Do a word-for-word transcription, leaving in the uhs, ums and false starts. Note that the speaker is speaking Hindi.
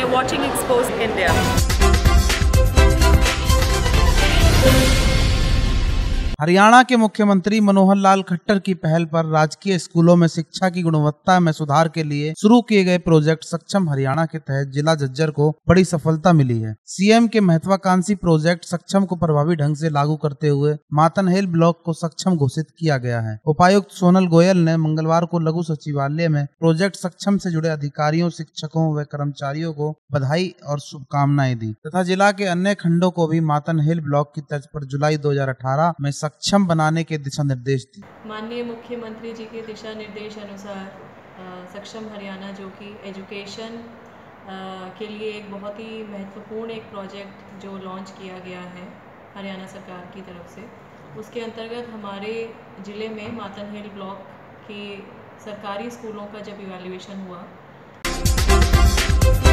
You're watching Exposed India. Haryana के मुख्यमंत्री मनोहर लाल खट्टर की पहल पर राजकीय स्कूलों में शिक्षा की गुणवत्ता में सुधार के लिए शुरू किए गए प्रोजेक्ट सक्षम हरियाणा के तहत जिला झज्जर को बड़ी सफलता मिली है। सीएम के महत्वाकांक्षी प्रोजेक्ट सक्षम को प्रभावी ढंग से लागू करते हुए मातनहेल ब्लॉक को सक्षम घोषित किया गया है। उपायुक्त सोनल गोयल ने मंगलवार को लघु सचिवालय में प्रोजेक्ट सक्षम से जुड़े अधिकारियों, शिक्षकों व कर्मचारियों को बधाई और शुभकामनाएं दी तथा जिला के अन्य खंडों को भी मातनहेल ब्लॉक की तर्ज पर जुलाई दो हजार अठारह में सक्षम बनाने के दिशा निर्देश दिए। माननीय मुख्यमंत्री जी के दिशा निर्देश अनुसार सक्षम हरियाणा, जो कि एजुकेशन के लिए एक बहुत ही महत्वपूर्ण एक प्रोजेक्ट जो लॉन्च किया गया है हरियाणा सरकार की तरफ से, उसके अंतर्गत हमारे ज़िले में मातनहेल ब्लॉक की सरकारी स्कूलों का जब इवैल्यूएशन हुआ